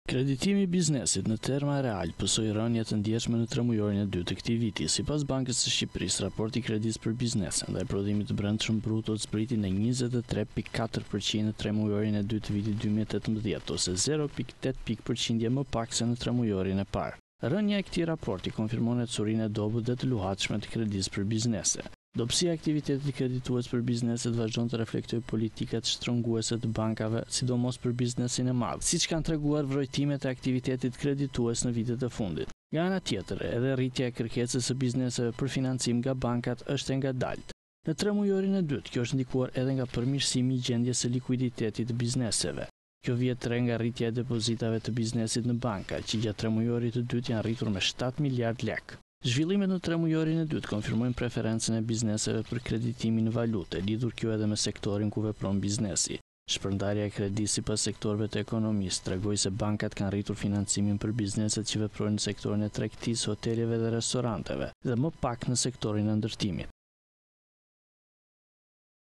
Kreditimi i biznesit në terma real pësoi rënje të ndjeshme në tremujorin e dytë të këtij viti. Sipas Bankës së Shqipërisë, raporti i kredisë për biznese ndaj prodhimit të brendshëm bruto zbriti në 23.4% në tremujorin e dytë të vitit 2018, ose 0.8 pikë përqindje më pak se në tremujorin e parë. Rënja e këtij raporti konfirmon ecurinë e dobët dhe të luhatshme të kredisë për biznese. Dobësia e aktivitetit kreditues për bizneset vazhdon të reflektojë politikat shtrënguese të bankave, sidomos për biznesin e madh, siç kanë treguar vrojtimet e aktivitetit kreditues në vitet e fundit. Nga ana tjetër, edhe rritja e kërkesës së bizneseve për financim nga bankat është e ngadalt. Në tremujorin e dytë, kjo është ndikuar edhe nga përmirësimi i gjendjes së likuiditetit të bizneseve. Kjo vjet re nga rritja e depozitave të biznesit në banka, që gjatë tremujorit të dytë janë rritur me 7 miliard lekë. Zhvillimet në tremujorin e dytë konfirmojnë preferencën e bizneseve për kreditimin në valute, lidhur kjo edhe me sektorin ku vepron biznesi. Shpërndarja e kredisë sipas sektorëve të ekonomisë tregoi se bankat kanë rritur financimin për bizneset që veprojnë në sektorin e tregtisë, hoteleve dhe restoranteve, dhe më pak në sektorin e ndërtimit.